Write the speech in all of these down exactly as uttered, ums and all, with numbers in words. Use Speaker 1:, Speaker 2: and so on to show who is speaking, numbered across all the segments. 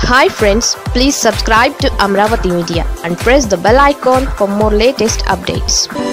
Speaker 1: Hi friends, please subscribe to Amaravathi Media and press the bell icon for more latest updates.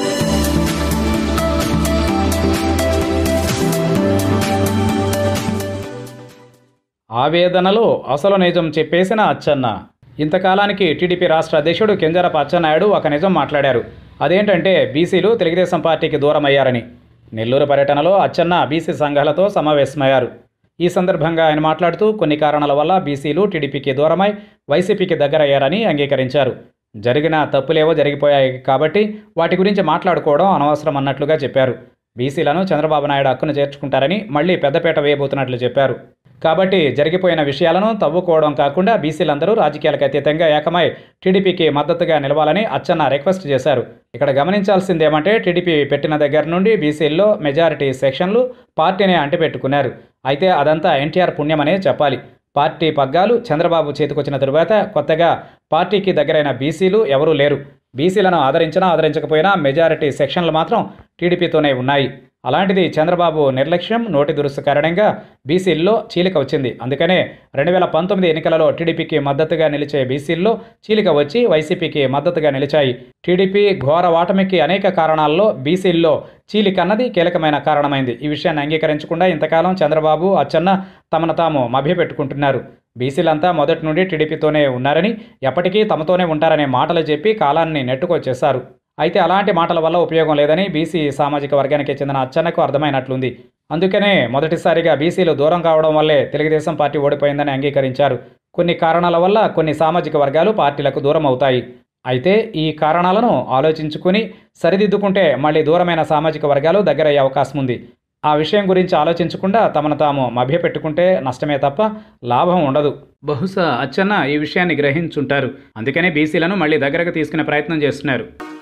Speaker 2: ఆవేదనలో అసలు నిజం చెప్పేసిన Atchanna. ఇంతకాలానికి TDP రాష్ట్ర అధ్యక్షుడు కింజరాపు అచ్చెన్నాయుడు ఒక నిజం మాట్లాడారు. అదేంటంటే బీసీలు తెలుగుదేశం పార్టీకి దూరమయ్యారని. నెల్లూరు పర్యటనలో అచ్చెన్న బీసీ సంఘాలతో సమావేశమయ్యారు. ఈ సందర్భంగా ఆయన మాట్లాడుతూ కొన్ని కారణాల వల్ల బీసీలు టీడీపీకి దూరమై వైసీపీకి దగ్గరయ్యారని అంగీకరించారు. జరిగిన తప్పులేవో జరిగిపోయాయి కాబట్టి వాటి గురించి మాట్లాడుకోవడం అనవసరం అన్నట్లుగా చెప్పారు. బీసీలను చంద్రబాబు నాయుడు హక్కును చేర్చుకుంటారని మళ్లీ పెద్దపేట వేయబోతున్నట్లు చెప్పారు. కాబట్టి జరిగిపోయిన విషయాలను తవ్వుకోవడం కాకుండా బీసీలందరూ రాజకీయాలకు అతీతంగా ఏకమై టీడీపీకి మద్దతుగా నిలవాలని అచ్చెన్న రిక్వెస్ట్ చేశారు. ఇక్కడ గమనించాల్సిందేమంటే టీడీపీ పెట్టిన దగ్గర నుండి బీసీల్లో మెజారిటీ సెక్షన్లు పార్టీని అంటిపెట్టుకున్నారు. అయితే అదంతా ఎన్టీఆర్ పుణ్యమనే చెప్పాలి. పార్టీ పగ్గాలు చంద్రబాబు చేతికొచ్చిన తరువాత కొత్తగా పార్టీకి దగ్గరైన బీసీలు ఎవరూ లేరు. బీసీలను ఆదరించినా ఆదరించకపోయినా మెజారిటీ సెక్షన్లు మాత్రం టీడీపీతోనే ఉన్నాయి. అలాంటిది చంద్రబాబు నిర్లక్ష్యం, నోటి దురుసు కారణంగా బీసీల్లో చీలిక వచ్చింది. అందుకనే రెండు వేల పంతొమ్మిది ఎన్నికలలో టీడీపీకి మద్దతుగా నిలిచే బీసీల్లో చీలిక వచ్చి వైసీపీకి మద్దతుగా నిలిచాయి. టీడీపీ ఘోర ఓటమికి అనేక కారణాల్లో బీసీల్లో చీలిక అన్నది కీలకమైన కారణమైంది. ఈ విషయాన్ని అంగీకరించకుండా ఇంతకాలం చంద్రబాబు, అచ్చెన్న తమను తాము మభ్యపెట్టుకుంటున్నారు. బీసీలంతా మొదటి నుండి టీడీపీతోనే ఉన్నారని, ఎప్పటికీ తమతోనే ఉంటారనే మాటలు చెప్పి కాలాన్ని నెట్టుకొచ్చేశారు. అయితే అలాంటి మాటల వల్ల ఉపయోగం లేదని బీసీ సామాజిక వర్గానికి చెందిన అచ్చెన్నకు అర్థమైనట్లుంది. అందుకనే మొదటిసారిగా బీసీలు దూరం కావడం వల్లే తెలుగుదేశం పార్టీ ఓడిపోయిందని అంగీకరించారు. కొన్ని కారణాల వల్ల కొన్ని సామాజిక వర్గాలు పార్టీలకు దూరం అవుతాయి. అయితే ఈ కారణాలను ఆలోచించుకుని సరిదిద్దుకుంటే మళ్ళీ దూరమైన సామాజిక వర్గాలు దగ్గరయ్యే అవకాశం ఉంది. ఆ విషయం గురించి ఆలోచించకుండా తమను తాము మభ్యపెట్టుకుంటే నష్టమే తప్ప లాభం ఉండదు. బహుశా అచ్చెన్న ఈ విషయాన్ని గ్రహించుంటారు. అందుకనే బీసీలను మళ్ళీ దగ్గరకు తీసుకునే ప్రయత్నం చేస్తున్నారు.